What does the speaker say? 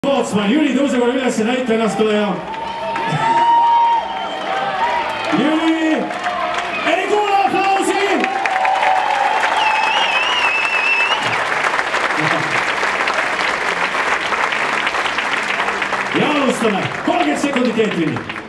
Tootsman, Jüri, tõuse korra üles ja näita ennast, tule ja. Jüri, ei kuule aplausi! Ja alustame, 30 sekundit eetrini.